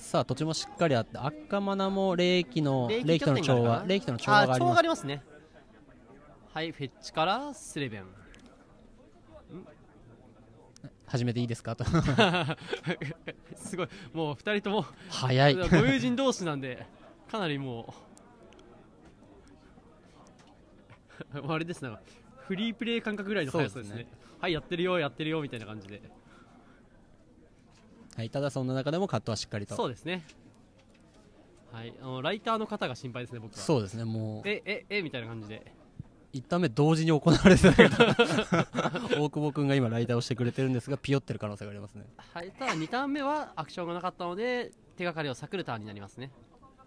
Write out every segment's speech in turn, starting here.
さあ土地もしっかりあって赤マナも霊気との調和があり調ま和があす。 りますね。はい、フェッチからスレベン。 始めていいですかとすごい、もう2人とも早いご友人同士なんでかなりもうあれですね、フリープレイ感覚ぐらいの速さですね。はい、やってるよみたいな感じで、 はい、ただそんな中でもカットはしっかりと。 そうですね。はい、ライターの方が心配ですね、僕は。 そうですね、もうみたいな感じで 1ターン目同時に行われてたけど大久保君が今ライターをしてくれてるんですがピヨってる可能性がありますね。 はい、ただ2ターン目はアクションがなかったので手がかりを探るターンになりますね。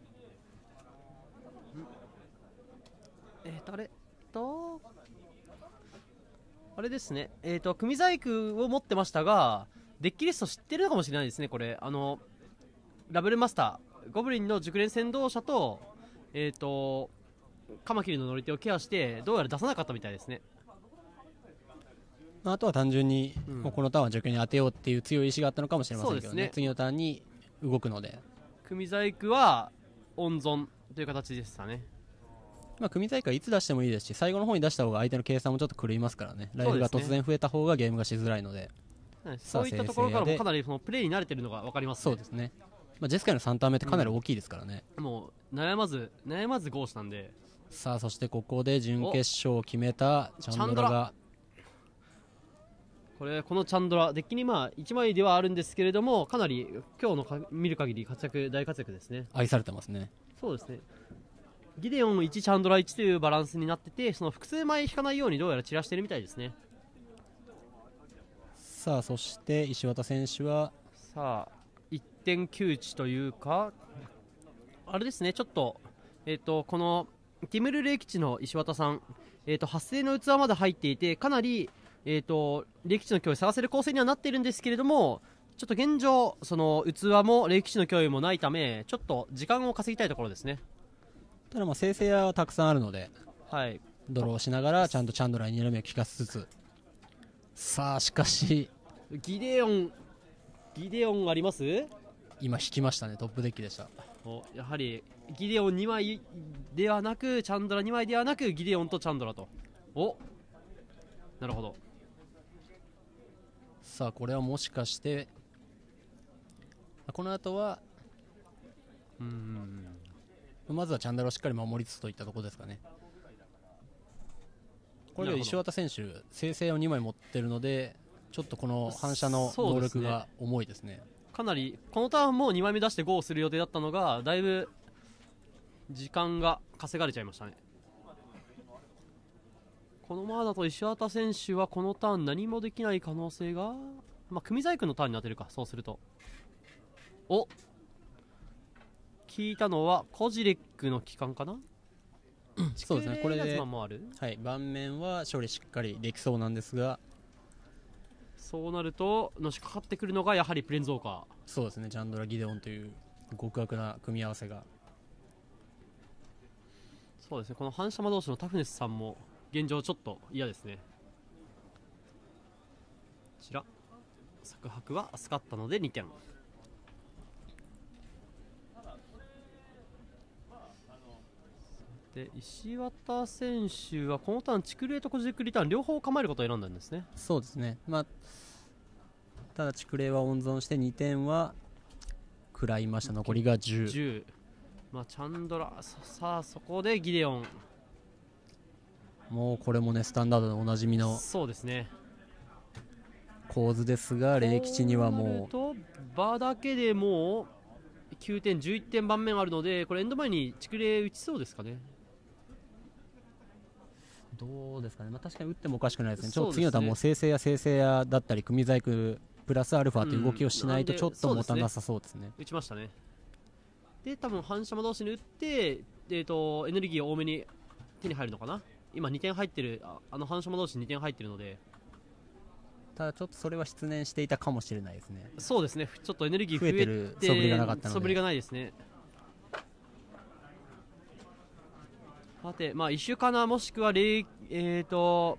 あれですね、組細工を持ってましたがデッキリスト知ってるのかもしれないですね。これラブルマスターゴブリンの熟練先導者とカマキリの乗り手をケアしてどうやら出さなかったみたいですね。 あとは単純に、もうこのターンは除去に当てようっていう強い意志があったのかもしれませんけどね。次のターンに動くので組細工は温存という形でしたね。 組細工はいつ出してもいいですし最後の方に出した方が相手の計算もちょっと狂いますからね。ライフが突然増えた方がゲームがしづらいので、 そういったところからもかなりそのプレイに慣れてるのが分かりますね。 そうですね、ジェスカの3ターン目ってかなり大きいですからね、 もう悩まずゴーしたんで。 さあそしてここで準決勝を決めたチャンドラがこのチャンドラデッキに1枚ではあるんですけれどもかなり今日の見る限り大活躍ですね。 愛されてますね。 そうですね、ギデオン1チャンドラ1というバランスになっててその複数枚引かないようにどうやら散らしてるみたいですね。 さあそして石渡選手はさあ1点窮地というかあれですね、ちょっとこのティムル霊吉の石渡さん、発生の器まで入っていてかなり霊吉の脅威探せる構成にはなっているんですけれどもちょっと現状その器も霊吉の脅威もないためちょっと時間を稼ぎたいところですね。 ただ生成はたくさんあるので、 はい、 ドローしながらちゃんとチャンドラに2打目を効かせつつ、さあしかしギデオンあります。 今引きましたね。トップデッキでした。 やはりギデオン2枚ではなくチャンドラ2枚ではなくギデオンとチャンドラと。なるほど。 さあこれはもしかしてこの後はまずはチャンドラをしっかり守りつつといったところですかね。これで石渡選手生成を2枚持ってるのでちょっとこの反射の能力が重いですね。 かなりこのターンも2枚目出してゴーする予定だったのがだいぶ時間が稼がれちゃいましたね。このままだと石渡選手はこのターン何もできない可能性が組細工のターンに当てるか。そうすると聞いたのはコジレックの帰還かなそうですね、これで、 はい、 盤面は勝利しっかりできそうなんですがそうなるとのしかかってくるのがやはりプレンズウォーカー。 そうですね、チャンドラ・ギデオンという極悪な組み合わせが。 そうですね、この反射魔同士のタフネスさんも現状ちょっと嫌ですね。こちら作白はスカったので2点。で石渡選手はこのターンチクレーとコジレックリターン両方構えることを選んだんですね。 そうですね、ただチクレーは温存して2点は食らいました。残りが10。 チャンドラさあそこでギデオンもうこれもねスタンダードでおなじみのそうですね構図ですが霊吉にはもう場だけでもう9点11点盤面あるのでこれエンド前にチクレー打ちそうですかね。 どうですかね、確かに打ってもおかしくないですね。ちょっと次のターンも生成やだったり組細工プラスアルファという動きをしないとちょっと持たなさそうですね。 打ちましたね。で多分反射魔同士に打ってエネルギーを多めに手に入るのかな。今2点入ってる反射魔同士2点入ってるのでただちょっとそれは失念していたかもしれないですね。 そうですね、ちょっとエネルギー増えてる素振りがなかったので素振りがないですね。さて石かなもしくは霊吉の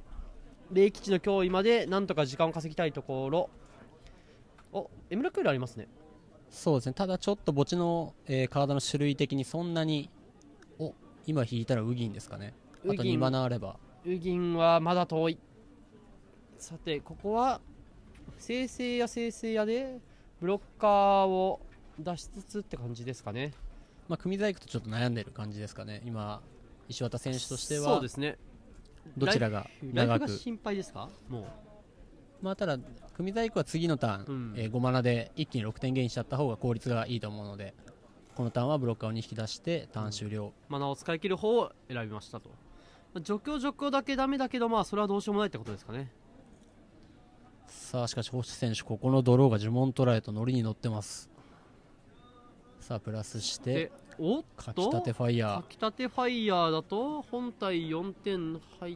脅威までなんとか時間を稼ぎたいところ。エムラクールありますね。 そうですね、ただちょっと墓地の、カードの種類的にそんなに、今引いたらウギンですかね。あと2マナあれば。 ウギンはまだ遠い。さてここは生成やでブロッカーを出しつつって感じですかね。 組細工とちょっと悩んでる感じですかね。今石渡選手としてはそうですね、 どちらがライ長くフが心配ですか。もうただ組細工は次のターン、5マナで一気に6点ゲインしちゃった方が効率がいいと思うので、このターンはブロッカーを2匹出してターン終了、 マナを使い切る方を選びましたと。除去だけダメだけど、それはどうしようもないってことですかね。 さあしかし星選手、ここのドローが呪文トライとノリに乗ってます。さあプラスしてかきたてファイヤー、 かきたてファイヤーだと本体4点入って、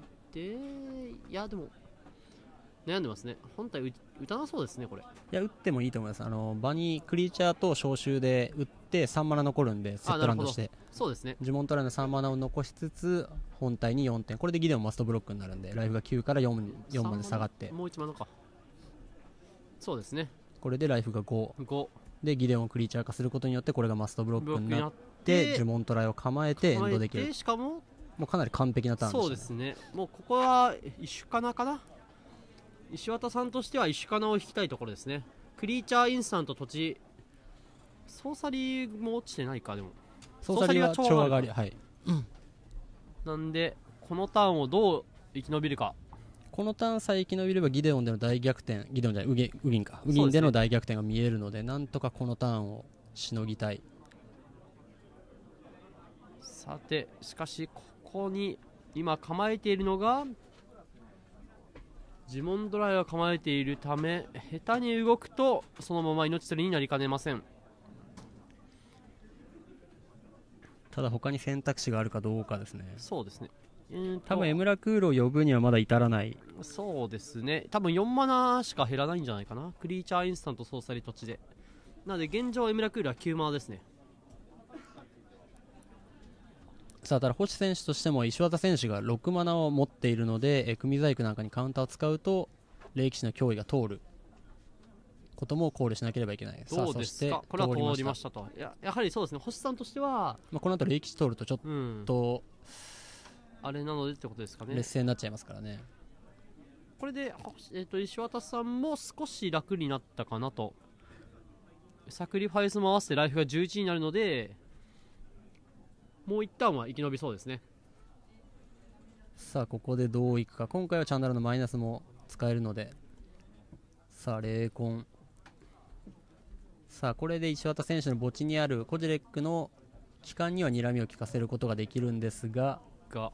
いやでも悩んでますね。本体打たなそうですねこれ。 いや打ってもいいと思います。場にクリーチャーと召集で打って3マナ残るんで、セットランドしてそうですね、 呪文トライの3マナを残しつつ本体に4点、これでギデオンマストブロックになるんで、ライフが9から4まで下がって、 もう1マナか。そうですね、 これでライフが5でギデオンをクリーチャー化することによってこれがマストブロックになって呪文トライを構えてエンドできる。 しかももうかなり完璧なターンでしたね。 そうですね、もうここはイシュカナかな。石渡さんとしてはイシュカナを引きたいところですね。クリーチャーインスタント土地、ソーサリーも落ちてないか。でもソーサリーは超上がり、はい、 なんでこのターンをどう生き延びるか。 このターンさえ生き延びればギデオンでの大逆転、ギデオンじゃないウギンでの大逆転が見えるので、なんとかこのターンをしのぎたい。 さてしかしここに今構えているのが呪文ドライを構えているため、下手に動くとそのまま命取りになりかねません。 ただ他に選択肢があるかどうかですね。 そうですね、 多分エムラクールを呼ぶにはまだ至らない。 そうですね、多分4マナしか減らないんじゃないかな。クリーチャーインスタントソーサリー土地で。なので現状エムラクールは9マナですね。 さあただ星選手としても石渡選手が6マナを持っているので、組細工なんかにカウンターを使うと霊騎士の脅威が通ることも考慮しなければいけない。 どうですか、これは通りましたと。やはりそうですね、星さんとしては、 この後霊騎士通るとちょっと、 あれなのでってことですかね。 劣勢になっちゃいますからね。 これで、石渡さんも少し楽になったかなと。サクリファイスも合わせてライフが11になるので、もう一旦は生き延びそうですね。 さあここでどういくか。今回はチャンダラのマイナスも使えるので、さあ霊魂、さあこれで石渡選手の墓地にあるコジレックの機関には睨みを利かせることができるんですが、 こ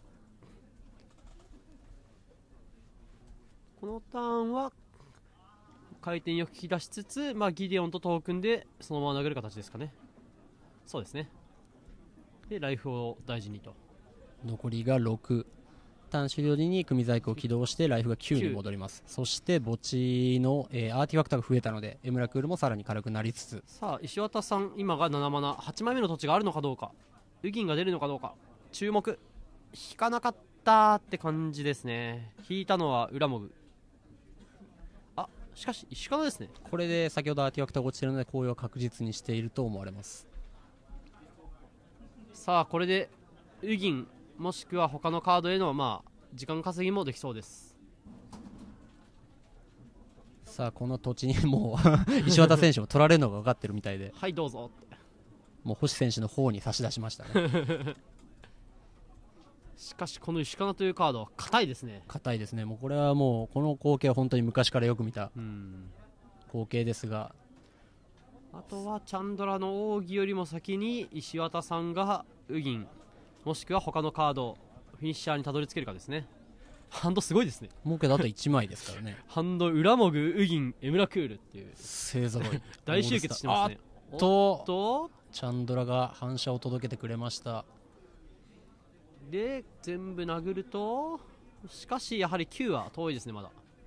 のターンは回転よく引き出しつつ、ギデオンとトークンでそのまま殴る形ですかね。そうですね。でライフを大事にと。 残りが6、ターン終了時に組細工を起動してライフが9に戻ります。そして墓地の、アーティファクトが増えたのでエムラクールもさらに軽くなりつつ、 さあ石渡さん今が7マナ、8枚目の土地があるのかどうか、ウギンが出るのかどうか注目。引かなかったって感じですね。引いたのはウラモグ。しかし石川ですね。 これで先ほどアーティファクトが落ちているので紅葉は確実にしていると思われます。 さあこれでウギンもしくは他のカードへの時間稼ぎもできそうです。 さあこの土地にもう石渡選手も取られるのが分かってるみたいではいどうぞってもう星選手の方に差し出しましたねしかしこの石川というカードは硬いですね。 硬いですね。もうこれはもうこの光景は本当に昔からよく見た光景ですが、 あとはチャンドラの奥義よりも先に石渡さんがウギンもしくは他のカードフィニッシャーにたどり着けるかですね。ハンドすごいですね。 もうけどあと1枚ですからねハンドウラモグウギンエムラクールっていう勢ぞろい大集結してますね。 チャンドラが反射を届けてくれました。 で全部殴ると、しかしやはり9は遠いですね。まだ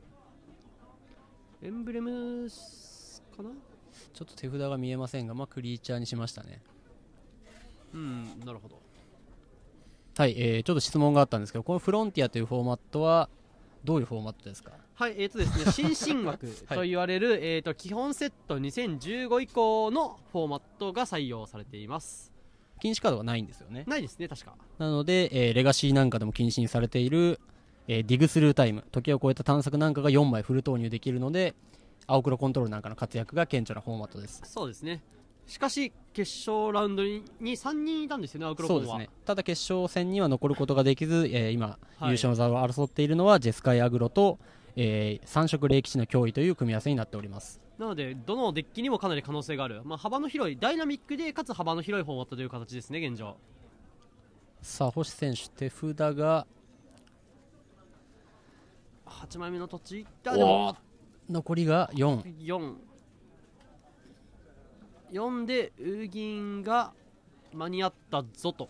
エンブレムかな。 ちょっと手札が見えませんが、クリーチャーにしましたね。 なるほど。 はい、ちょっと質問があったんですけど、このフロンティアというフォーマットはどういうフォーマットですか？ はい、ですね、新進枠と言われる、基本セット2015以降のフォーマットが採用されています。 禁止カードがないんですよね。 ないですね、確か。 なので、レガシーなんかでも禁止にされている、ディグスルータイム、時を超えた探索なんかが4枚フル投入できるので、青黒コントロールなんかの活躍が顕著なフォーマットです。 そうですね。しかし決勝ラウンドに3人いたんですよね、青黒コンは。 そうですね。ただ決勝戦には残ることができず、今、 はい、 優勝の座を争っているのはジェスカイアグロと、3色霊騎士の脅威という組み合わせになっております。 なのでどのデッキにもかなり可能性がある、幅の広いダイナミックでかつ幅の広いフォーマットという形ですね、現状。 さあ星選手手札が 8枚目の土地残りが4 でウーギンが間に合ったぞと。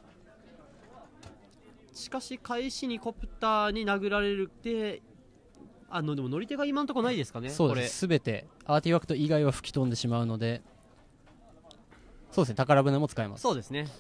しかし開始にコプターに殴られるってでも乗り手が今のところないですかね。 そうです。すべてアーティファクト以外は吹き飛んでしまうので、そうですね、宝船も使えます。 そうですね。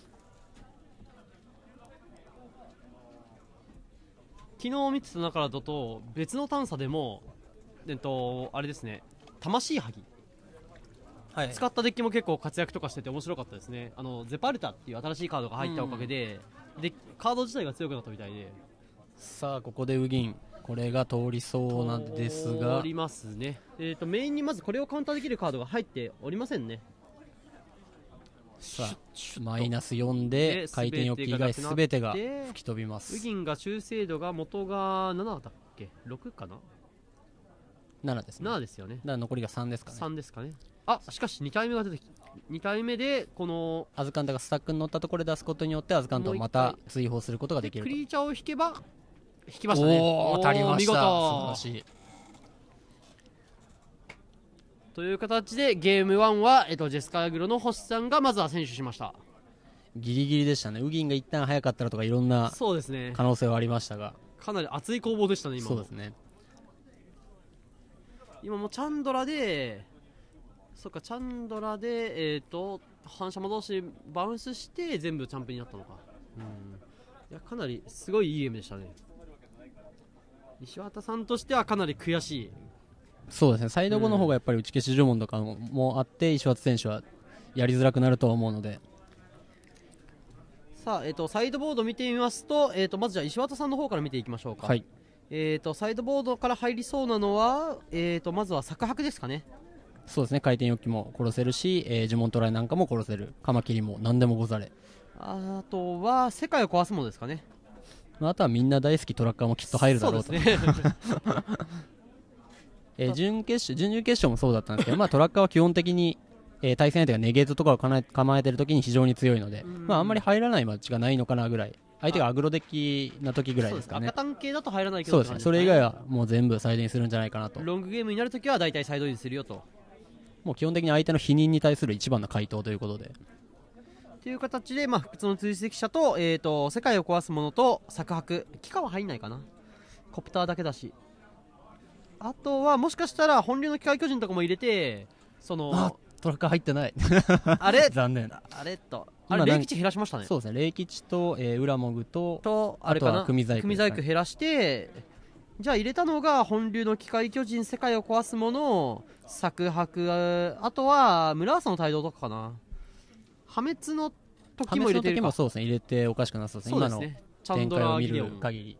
昨日見てた中だと別の探査でもあれですね、魂ハギ、はい、使ったデッキも結構活躍とかしてて面白かったですね。ゼパルタっていう新しいカードが入ったおかげで、カード自体が強くなったみたいで。 さあここでウギン、これが通りそうなんですが、 通りますね。メインにまずこれをカウンターできるカードが入っておりませんね。 さあマイナス4で回転翼以外全てが吹き飛びます。 ウギンが修正度が元が7だっけ、6かな、 7ですね。 7ですよね。 だから残りが3ですかね。 3ですかね。しかし2体目が出てきた。2体目でこのアズカンタがスタックに乗ったところで出すことによってアズカンタをまた追放することができると。 クリーチャーを引けば引きましたね。 足りました。 見事、 素晴らしい。 という形でゲーム1は、ジェスカアグロの星さんがまずは選手しました。 ギリギリでしたね。ウギンが一旦早かったらとかいろんな可能性はありましたが、 かなり熱い攻防でしたね今も。 そうですね。 今もチャンドラで反射戻しバウンスして全部チャンプになったのか。いやかなりすごいいいゲームでしたね。石渡さんとしてはかなり悔しい。 そうですね、サイド後の方がやっぱり打ち消し呪文とかもあって石渡選手はやりづらくなるとは思うので。 さあ、サイドボード見てみますと、まずじゃあ石渡さんの方から見ていきましょうか。 はい。 サイドボードから入りそうなのは、まずは作白ですかね。 そうですね、回転翼機も殺せるし、呪文トライなんかも殺せる、カマキリも何でもござれ。 あとは世界を壊すものですかね。 あとはみんな大好きトラッカーもきっと入るだろうと。そうですね準々決勝もそうだったんですけど、トラッカーは基本的に、対戦相手がネゲートとかを構えてるときに非常に強いので、あんまり入らないマッチがないのかなぐらい、相手がアグロデッキな時ぐらいですかね。 赤単系だと入らないけど、 そうですね、それ以外はもう全部サイドにするんじゃないかなと。 ロングゲームになるときは大体サイドにするよと。 もう基本的に相手の否認に対する一番の回答ということで。 という形で、不屈の追跡者と、世界を壊すものと作白、機械は入んないかな、コプターだけだし、あとはもしかしたら本流の機械巨人とかも入れて、 トラッカー入ってないあれ残念。 霊吉減らしましたね。 そうですね、霊吉と、ウラモグとあれかな、 組細工減らして、じゃあ入れたのが本流の機械巨人、世界を壊すもの、作白、あとは村朝の帯同とかかな。破滅の時も入れてるか。 そうですね、入れておかしくなさそうですね、今の展開を見る限り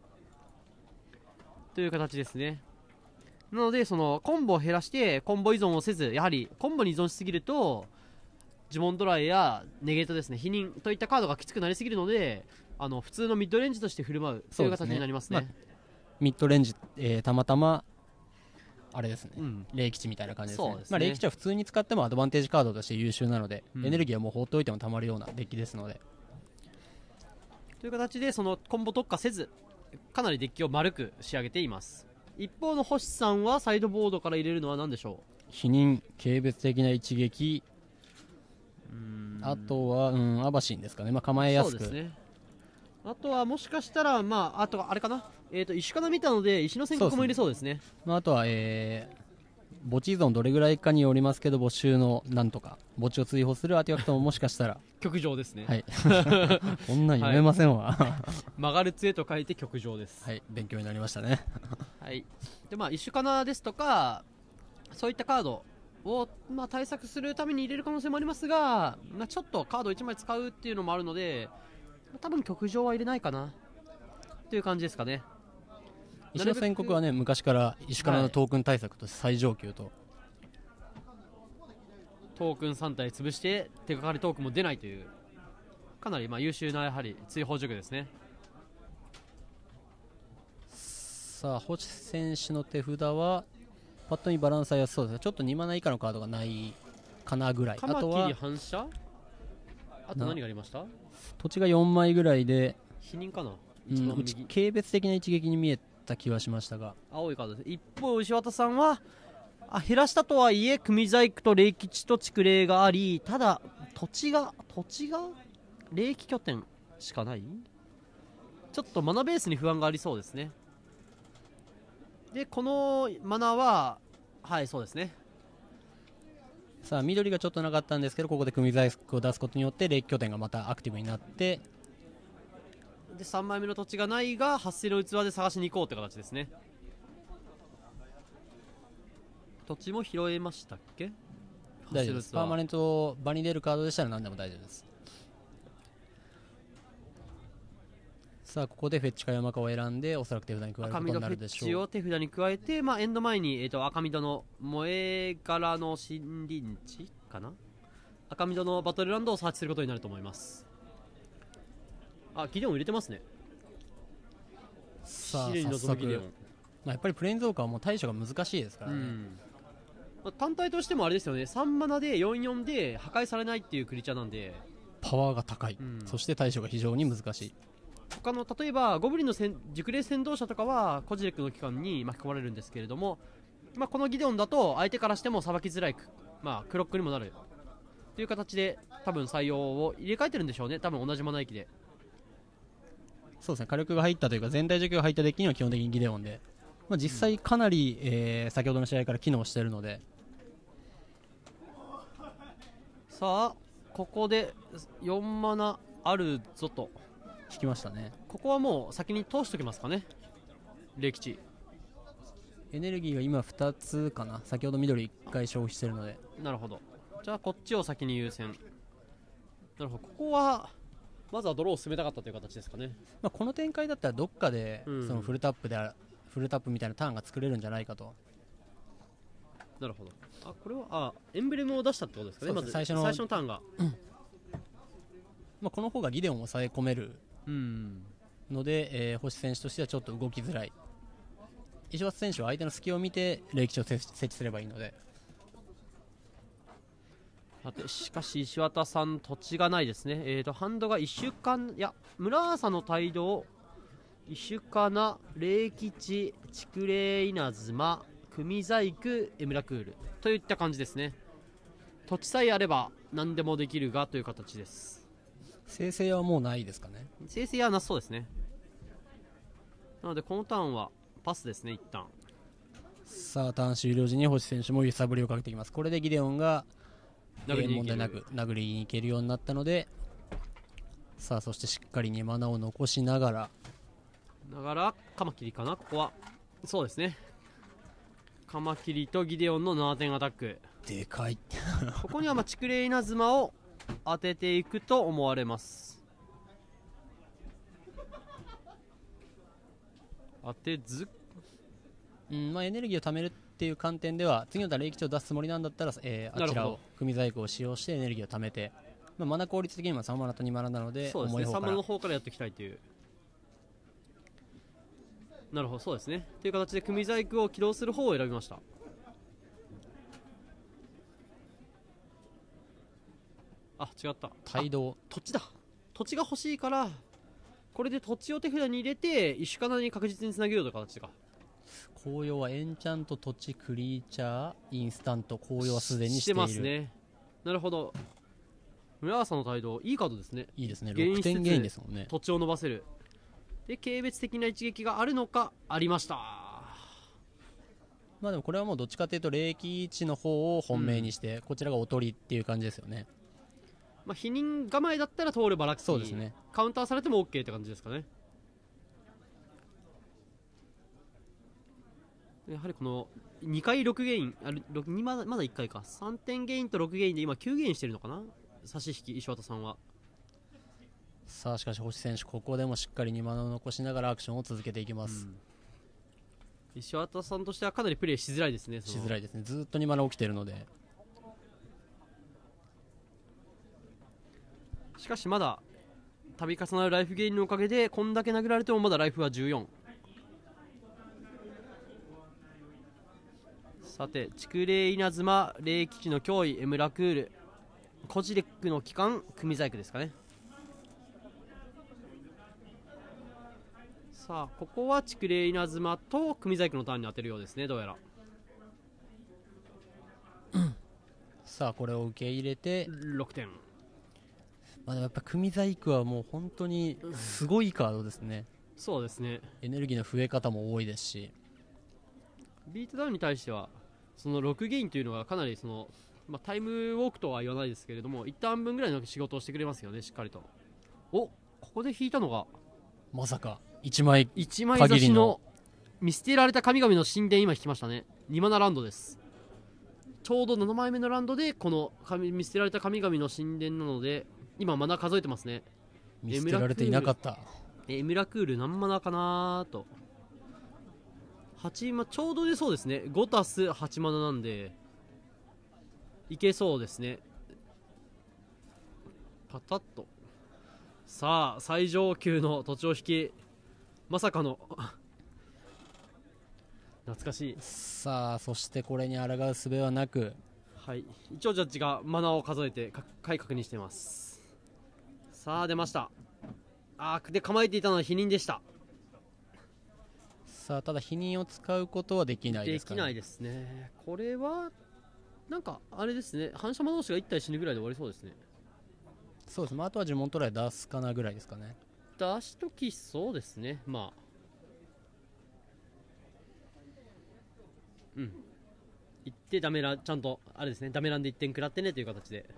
という形ですね。なのでそのコンボを減らしてコンボ依存をせず、やはりコンボに依存しすぎると呪文ドライやネゲートですね、否認といったカードがきつくなりすぎるので、普通のミッドレンジとして振る舞うという形になりますね。 ミッドレンジ、たまたまあれですね、霊吉みたいな感じですね。霊吉は普通に使ってもアドバンテージカードとして優秀なので、エネルギーはもう放っておいてもたまるようなデッキですので、 という形でそのコンボ特化せずかなりデッキを丸く仕上げています。一方の星さんはサイドボードから入れるのは何でしょう。 否認、軽蔑的な一撃、あとはアバシンですかね、構えやすく。そうですね。 あとはもしかしたら、あとはあれかな、石から見たので石の宣告も入れそうですね。 あとは、 墓地依存どれぐらいかによりますけど、没収のなんとか墓地を追放するアーティファクトももしかしたら極上ですね、 はいこんなん読めませんわ曲がる杖と書いて極上です。 はい、勉強になりましたねはい、でイシュカナですとかそういったカードを、対策するために入れる可能性もありますが、ちょっとカード1枚使うっていうのもあるので、多分極上は入れないかなという感じですかね。 石の宣告はね、昔から石からのトークン対策として最上級と、 トークン3体潰して手がかりトークンも出ないというかなり優秀なやはり追放塾ですね。 さあ星選手の手札はパッと見バランスは良さそうですが、ちょっと2マナ以下のカードがないかなぐらい。 カマキリあとは反射、あと何がありました？ 土地が4枚ぐらいで、 否認かな、 軽蔑的な一撃に見えた気はしましたが、 青いカードです。一方石渡さんは減らしたとはいえ組細工と霊吉と蓄霊があり、ただ土地が霊気拠点しかない、ちょっとマナベースに不安がありそうですね。でこのマナははいそうですね。 さあ緑がちょっとなかったんですけど、ここで組細工を出すことによって霊気拠点がまたアクティブになって、 で3枚目の土地がないが発生の器で探しに行こうって形ですね。土地も拾えましたっけ？ 大丈夫です。パーマネント場に出るカードでしたら何でも大丈夫です。さあここでフェッチか山かを選んでおそらく手札に加えることになるでしょう。 赤緑フェッチを手札に加えて、エンド前に、赤緑の萌え柄の森林地かな、赤緑のバトルランドをサーチすることになると思います。ギデオン入れてますね。 さあ試練に臨むギデオン、 やっぱりプレインズウォーカーはもう対処が難しいですからね。 単体としてもあれですよね、3マナで44で破壊されないっていうクリーチャーなんでパワーが高い、そして対処が非常に難しい。 他の例えばゴブリンの熟霊先導者とかはコジレクの期間に巻き込まれるんですけれども、このギデオンだと相手からしてもさばきづらい、クロックにもなるという形で多分採用を入れ替えてるんでしょうね。多分同じマナ域でそうですね、火力が入ったというか全体除去が入ったデッキには基本的にギデオンで、実際かなり、先ほどの試合から機能しているので、 さあここで4マナあるぞと引きましたね。 ここはもう先に通しておきますかね。霊吉エネルギーが今2つかな、先ほど緑1回消費しているので。 なるほど、じゃあこっちを先に優先。なるほど、ここはまずはドローを進めたかったという形ですかね。 この展開だったらどっかでそのフルタップみたいなターンが作れるんじゃないかと。 なるほど、これはエンブレムを出したってことですかね。まず最初のターンが、 この方がギデオンを抑え込めるので、星選手としてはちょっと動きづらい。石橋選手は相手の隙を見て霊吉を設置すればいいので。 しかし石渡さん土地がないですね。ハンドが1週間、いや村朝の帯同イシュカナ、霊吉、蓄霊稲妻、組細工、エムラクールといった感じですね。土地さえあれば何でもできるがという形です。 生成はもうないですかね。 生成はなさそうですね。なのでこのターンはパスですね一旦。 さあターン終了時に星選手も揺さぶりをかけてきます。これでギデオンが問題なく殴りにいけるようになったので、さあそしてしっかり2マナを残しながらカマキリかな。ここはそうですね、カマキリとギデオンの7点アタックでかいここには蓄霊稲妻を当てていくと思われます。当てず、 エネルギーを貯めるっていう観点では次のターン霊吉を出すつもりなんだったら、あちらを組細工を使用してエネルギーを貯めて、マナ効率的には3マナと2マナなので、 そうですね、3マナの方からやっていきたいという。なるほど、そうですねという形で組細工を起動する方を選びました。違った、 帯同土地だ。土地が欲しいからこれで土地を手札に入れてイシュカナに確実につなげようという形か。 紅葉はエンチャント、土地、クリーチャー、インスタント、紅葉はすでにしてますね。なるほど、村朝の帯同いいカードですね。 いいですね、6点ゲインですもんね。 土地を伸ばせる。で軽蔑的な一撃があるのか、ありました。 まあでもこれはもうどっちかというと霊気値の方を本命にして、こちらがおとりっていう感じですよね。 まあ、否認構えだったら通ればラッキー。 そうですね。 カウンターされても OK って感じですかね。やはりこの2回6ゲインまだ1回か、3点ゲインと6ゲインで今9ゲインしてるのかな、差し引き石渡さんは。 さあしかし星選手ここでもしっかり2マナを残しながらアクションを続けていきます、 石渡さんとしてはかなりプレーしづらいですね。 しづらいですね。ずっと2マナ起きてるので。 しかしまだ度重なるライフゲインのおかげでこんだけ殴られてもまだライフは14。さて竹霊稲妻霊吉の脅威エムラクールコジレックの機関組細工ですかね。さあここは竹霊稲妻と組細工のターンに当てるようですね、どうやら。 さあこれを受け入れて 6点。 まあ、でもやっぱ組細工はもう本当にすごいカードですね。 そうですね。 エネルギーの増え方も多いですし、 ビートダウンに対してはその6ゲインというのがかなりその、タイムウォークとは言わないですけれども一旦分ぐらいの仕事をしてくれますよね、しっかりと。ここで引いたのがまさか1枚 1枚差しの見捨てられた神々の神殿、今引きましたね。2マナランドです。ちょうど7枚目のランドでこの見捨てられた神々の神殿なので今マナ数えてますね。 見捨てられていなかった。 エムラクール何マナかなと。8、ちょうどでそうですね。5たす8マナなんでいけそうですね。パタッと。さあ最上級の土地を引き、まさかの懐かしい。 さあそしてこれに抗う術はなく、 はい、一応ジャッジがマナを数えて回確認しています。さあ出ました。で構えていたのは否認でした。 さあただ否認を使うことはできないですかね。 できないですね。これはなんかあれですね、反射魔同士が1体死ぬぐらいで終わりそうですね。 そうですね、あとは呪文トライ出すかなぐらいですかね。 出しときそうですね。言ってダメラン、ちゃんとあれですね、ダメランで1点食らってねという形で。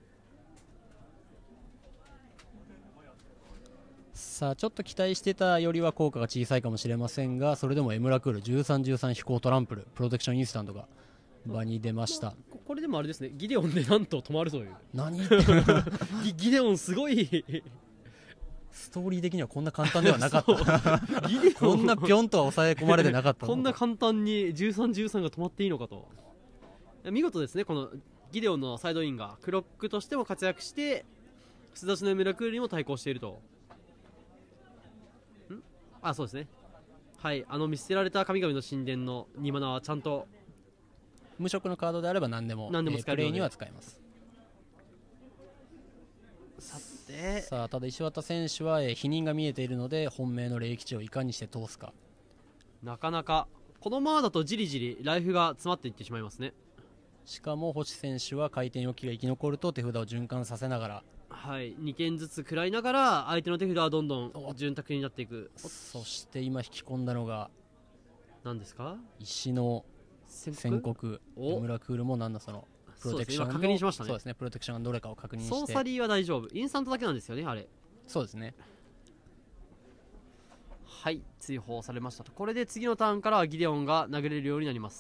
さあちょっと期待してたよりは効果が小さいかもしれませんが、それでもエムラクール1313飛行トランプルプロテクションインスタントが場に出ました。 これでもあれですね、ギデオンでなんと止まるという何ギデオンすごいストーリー的にはこんな簡単ではなかったこんなピョンとは抑え込まれてなかったこんな簡単に1313が止まっていいのかと。見事ですね、このギデオンのサイドインがクロックとしても活躍して素出しのエムラクールにも対抗していると。そうですね。はい、見捨てられた神々の神殿の2マナはちゃんと無色のカードであれば何でも使えるのでプレイには使えます。さあただ石渡選手は否認が見えているので本命の霊吉をいかにして通すか。 なかなかこのままだとじりじりライフが詰まっていってしまいますね。 しかも星選手は回転置きが生き残ると手札を循環させながら、 2件ずつ食らいながら相手の手札はどんどん潤沢になっていく。 そして今引き込んだのが何ですか、 石の宣告。エムラクールもなんだそのプロテクションの確認しましたね。 そうですね、プロテクションがどれかを確認して。 ソーサリーは大丈夫、インスタントだけなんですよねあれ。 そうですね。 追放されましたと。これで次のターンからはギデオンが殴れるようになります。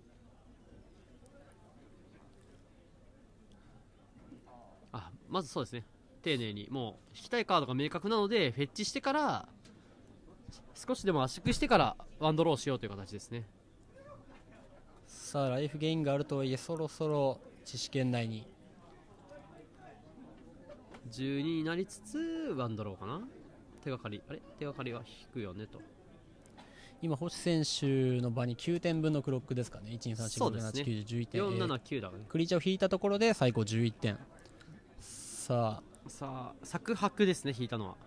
まずそうですね、丁寧にもう引きたいカードが明確なのでフェッチしてから少しでも圧縮してからワンドローしようという形ですね。 さあライフゲインがあるとはいえそろそろ知識圏内に 12になりつつワンドローかな。手がかりは引くよねと。 今星選手の場に9点分のクロックですかね。12345678911点、 479だね。 クリーチャーを引いたところで最高11点。さあ作白ですね、引いたのは。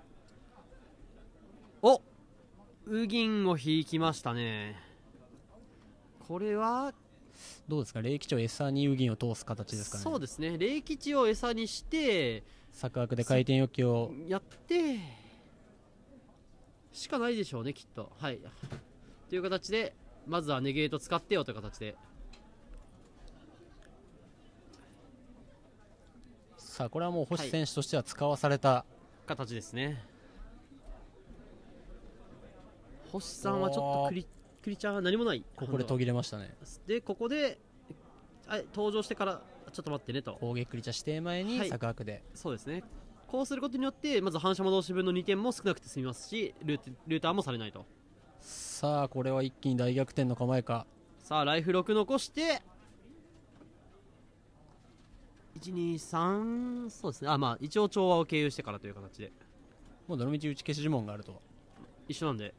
ウギンを引きましたね。これはどうですか、霊吉を餌にウギンを通す形ですかね。 そうですね、霊吉を餌にして作白で回転欲求をやってしかないでしょうねきっと。という形でまずはネゲート使ってよという形で。 さあこれはもう星選手としては使わされた形ですね。星さんはちょっとクリチャー何もない。 ここで途切れましたね。 でここで登場してからちょっと待ってねと、 攻撃クリチャー指定前に策悪で、 そうですね。こうすることによってまず反射戻し分の2点も少なくて済みますし、ルーターもされないと。 さあこれは一気に大逆転の構えか。 さあライフ6残して123、そうですね。まあ一応調和を経由してからという形で、 もうどのみち打ち消し呪文があると一緒なんで。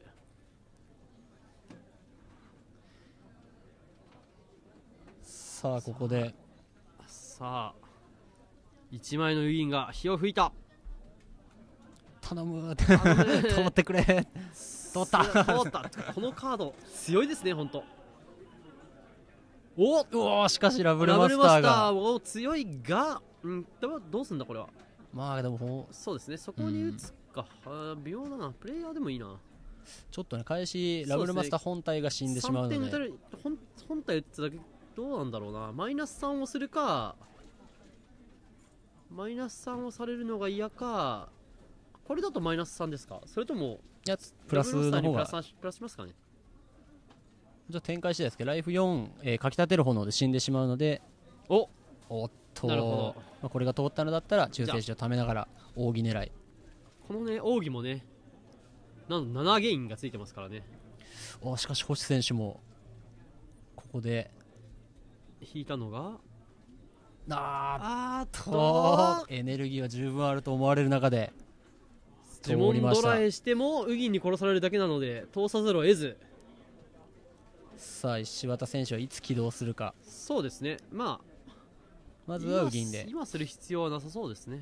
さあここでさあ1枚のウィンが火を吹いた。 頼む止まってくれ。通った通った。このカード強いですね本当。 おしかしラブルマスターがも強いが、どうすんだこれは。 まあでもそうですね、そこに打つか、微妙だな。プレイヤーでもいいな。 ちょっとね開始ラブルマスター本体が死んでしまうので、 3点打たれる本体打つだけどうなんだろうな。マイナス3をするか、マイナス3をされるのが嫌か。これだとマイナス3ですか、それともいやプラスの方がプラスしますかね。 じゃあ展開次第ですけどライフ4、かきたてる炎で死んでしまうので、おっとなるほど、 これが通ったのだったら中性子をためながら扇狙い。 このね奥義もね、なんと7ゲインがついてますからね。 しかし星選手もここで引いたのがエネルギーは十分あると思われる中で呪文ドライしてもウギンに殺されるだけなので通さざるを得ず。 さあ石渡選手はいつ起動するか。 そうですね、まずはウギンで今する必要はなさそうですね。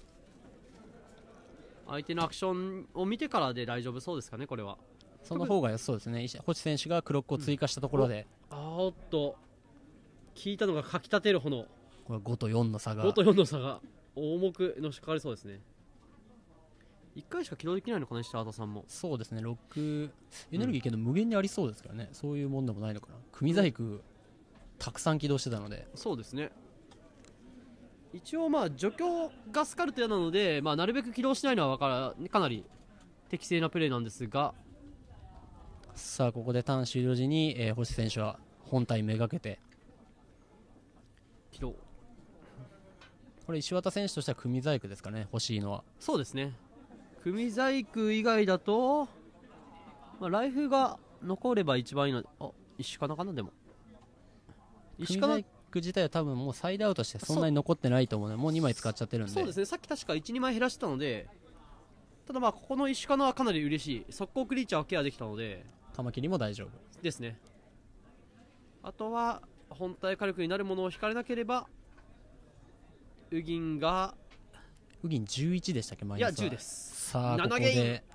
相手のアクションを見てからで大丈夫そうですかね。これはその方が良さそうですね。星選手がクロックを追加したところで、 おっと効いたのがかきたてる炎。 これ5と4の差が 5と4の差が重くのしかかりそうですね。1回しか起動できないのかな、石畑さんも。 そうですね、6エネルギーけど無限にありそうですからね、そういうもんでもないのかな。組細工たくさん起動してたので、 そうですね。一応除去がスカルト嫌なので、なるべく起動しないのはかなり適正なプレーなんですが。 さあここでターン終了時に、星選手は本体めがけて起動。 これ石渡選手としては組細工ですかね、欲しいのは。 そうですね、組細工以外だと、ライフが残れば一番いいので、石かなかな。でも石かな自体は多分もうサイドアウトしてそんなに残ってないと思うので、もう2枚使っちゃってるんで。 そうですね、さっき確か 1,2 枚減らしてたので、ただここの石かなはかなり嬉しい。速攻クリーチャーをケアできたのでカマキリも大丈夫ですね。あとは本体火力になるものを引かれなければ、ウギン 11でしたっけ。マイナスは。 いや10です。 さあここ 7ゲインで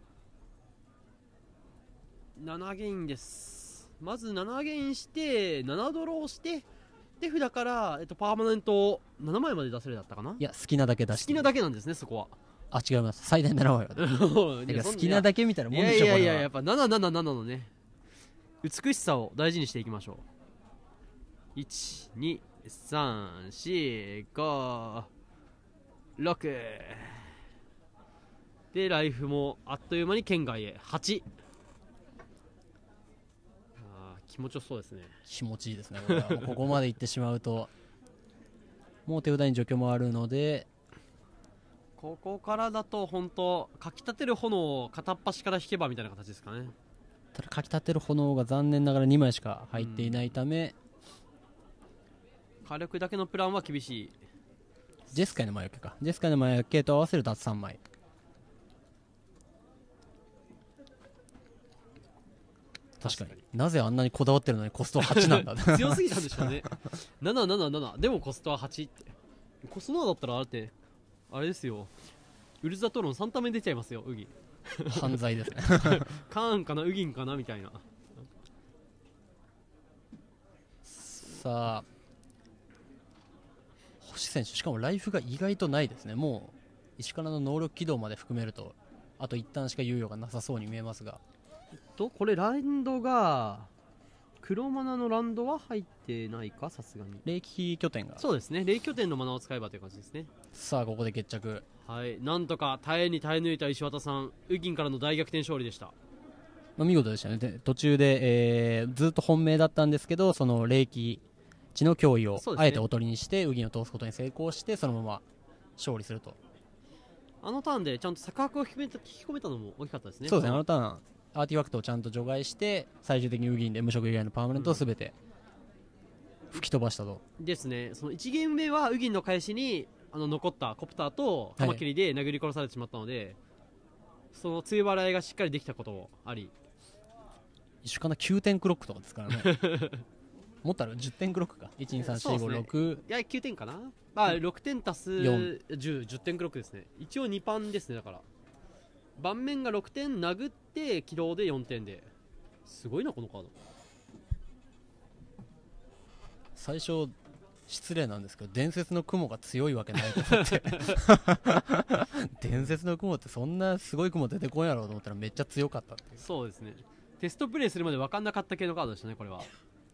7ゲインです。まず7ゲインして7ドローして手札から、パーマネントを7枚まで出せるだったかな。 いや好きなだけ出して、 好きなだけなんですね、そこは。 違います、最大7枚はてか好きなだけみたいなもんでしょ。 いややっぱ777のね美しさを大事にしていきましょう。1,2,3,4,5,6でライフもあっという間に県外へ8。気持ちよそうですね。 気持ちいいですね。これはもうここまで行ってしまうともう手札に除去もあるので、 ここからだと本当かきたてる炎を片っ端から引けばみたいな形ですかね。 ただかきたてる炎が残念ながら2枚しか入っていないため、 火力だけのプランは厳しい。 ジェスカイの魔除けか、ジェスカイの魔除けと合わせるとあと3枚。確かになぜあんなにこだわってるのにコストは8なんだ強すぎたんでしょうね。777でもコストは8って。コスト7だったらあれですよ、ウルザトロン3タ目出ちゃいますよ、ウギン。 犯罪ですねカーンかなウギンかなみたいな。 さあ星選手、しかもライフが意外とないですね。もう石からの能力起動まで含めるとあと一旦しか猶予がなさそうに見えますが、 これラインドが黒マナのランドは入ってないか、さすがに。 霊気拠点が。 そうですね、霊拠点のマナを使えばという感じですね。 さあここで決着。 はい、なんとか耐えに耐え抜いた石渡さん、ウギンからの大逆転勝利でした。 まあ、見事でしたね。で途中で、ずっと本命だったんですけど、その霊気値の脅威をそうですねあえておとりにしてウギンを通すことに成功して、そのまま勝利すると。 あのターンでちゃんと錯覚を引き込めたのも大きかったですね。 そうですね、あのターンアーティファクトをちゃんと除外して最終的にウギンで無色以外のパーマネントを全て吹き飛ばしたと。 ですね。その1ゲーム目はウギンの返しに残ったコプターとカマキリで殴り殺されてしまったので、その梅雨払いがしっかりできたこともあり、 一緒かな、9点クロックとかですからねもっとある10点クロックか、12345 いや9点かな、まあ、6点足す 4 10点クロックですね。一応2パンですね。だから盤面が6点殴って起動で4点で、すごいなこのカード。 最初失礼なんですけど、伝説の雲が強いわけないと思って伝説の雲ってそんなすごい雲出てこんやろうと思ったらめっちゃ強かったっていう。 そうですね、テストプレイするまで分かんなかった系のカードでしたね、これは。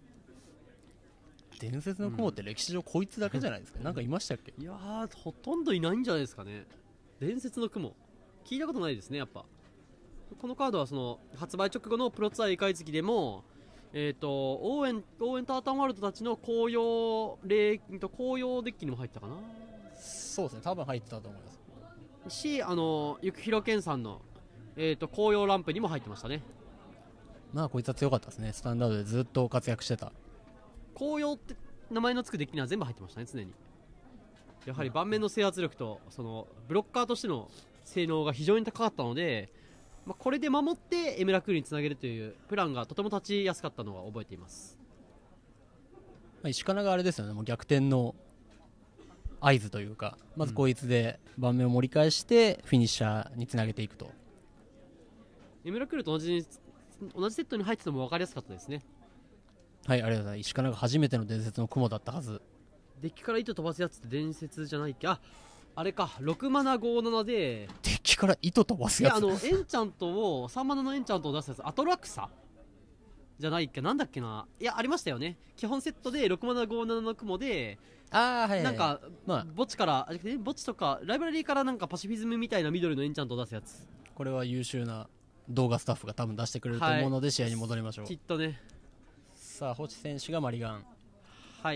伝説の雲って歴史上こいつだけじゃないですか、なんかいましたっけ。 いやー、ほとんどいないんじゃないですかね。伝説の雲聞いたことないですね。やっぱこのカードはその発売直後のプロツアー異界月でも、オーエンタータンワールドたちの紅葉デッキにも入ったかな。 そうですね、多分入ってたと思いますし、ゆくひろけんさんの、紅葉ランプにも入ってましたね。 まあこいつは強かったですね、スタンダードでずっと活躍してた。 紅葉って名前の付くデッキには全部入ってましたね、常に。やはり盤面の制圧力とそのブロッカーとしての性能が非常に高かったので、まあ、これで守ってエムラクールにつなげるというプランがとても立ちやすかったのは覚えています。 まあ、石金があれですよね、もう逆転の合図というか、まずこいつで盤面を盛り返してフィニッシャーにつなげていくと。 エムラクールと同じセットに入ってても分かりやすかったですね。 はい、ありがとうございます。石金が初めての伝説の雲だったはず。 デッキから糸飛ばすやつって伝説じゃないっけ。あれか、6マナ57で、 デッキから糸飛ばすやつ。 エンチャントを3マナのエンチャントを出すやつ、アトラクサじゃないっけ、なんだっけな。いや、ありましたよね。基本セットで6マナ57の雲で、 はい、 なんか、 まあ、 墓地とかライブラリーからなんかパシフィズムみたいな緑のエンチャントを出すやつ。 これは優秀な動画スタッフが多分出してくれると思うので、試合に戻りましょう。 きっとね。 さあ星選手がマリガン。 はい、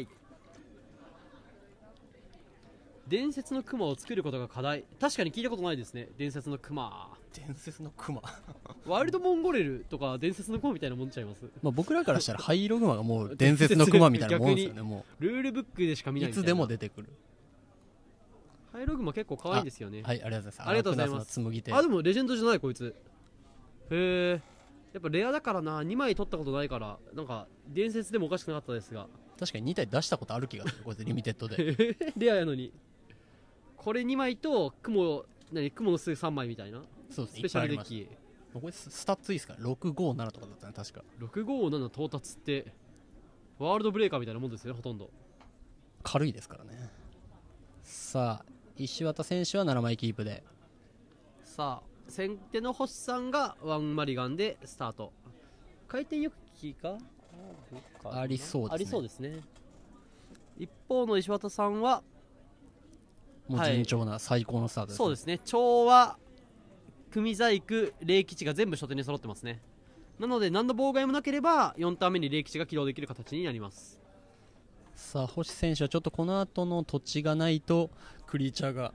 伝説のクマを作ることが課題。確かに聞いたことないですね、伝説のクマ。 伝説のクマワイルドモンゴレルとか伝説のクマみたいなもんちゃいます。 まあ僕らからしたら灰色グマがもう伝説のクマみたいなもんですよね。もルールブックでしか見ないみたいな。 ういつでも出てくる。 ハイログマ結構可愛いんですよね。 はい、ありがとうございます。 ありがとうございます。 紡手。 でもレジェンドじゃないこいつ。へえ、やっぱレアだからな。2枚取ったことないからなんか伝説でもおかしくなかったですが、 確かに2体出したことある気がする、これでリミテッドでレアやのに。これ2枚と雲の巣3枚みたいな。 そうですね、 スペシャルデッキ。 これスタッツいいですか、657とかだったね確か。 657到達ってワールドブレーカーみたいなもんですよね、ほとんど。 軽いですからね。さあ石渡選手は7枚キープで、 さあ先手の星さんがワンマリガンでスタート。回転浴機かありそうですね。 ありそうですね。一方の石渡さんはもう順調な最高のスタートです、ね。 そうですね、調和組細工霊吉が全部初手に揃ってますね。なので何の妨害もなければ4ターン目に霊吉が起動できる形になります。 さあ星選手はちょっとこの後の土地がないとクリーチャーが。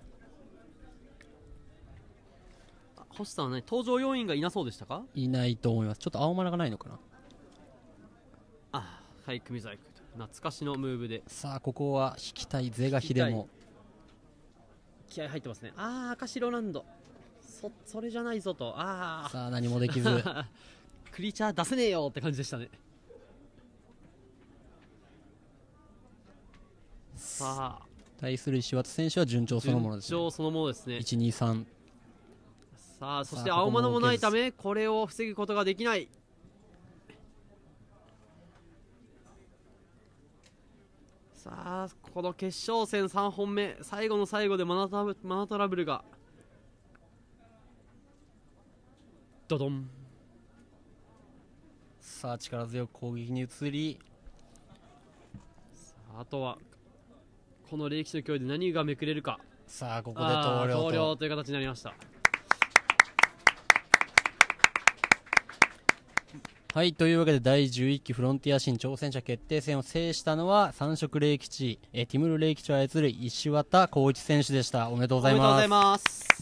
星さんはね、登場要員がいなそうでしたか。 いないと思います。ちょっと青マナがないのかな。 はい、組細工懐かしのムーブで。 さあここは引きたい是が非でも気合入ってますね。赤白ランド、それじゃないぞと。 さあ何もできずクリーチャー出せねえよって感じでしたね。さあ対する石渡選手は順調そのものですね。 順調そのものですね。 123。 さあそして青物もないためこれを防ぐことができない。さあこの決勝戦3本目、最後の最後でマナトラブルがドドン。 さあ力強く攻撃に移り、 あとはこの霊騎士の脅威で何がめくれるか。 さあここで投了投了という形になりました。 はい、というわけで第11期フロンティア新挑戦者決定戦を制したのは三色霊吉、ティムル霊吉を操る石渡光一選手でした。おめでとうございます。 おめでとうございます。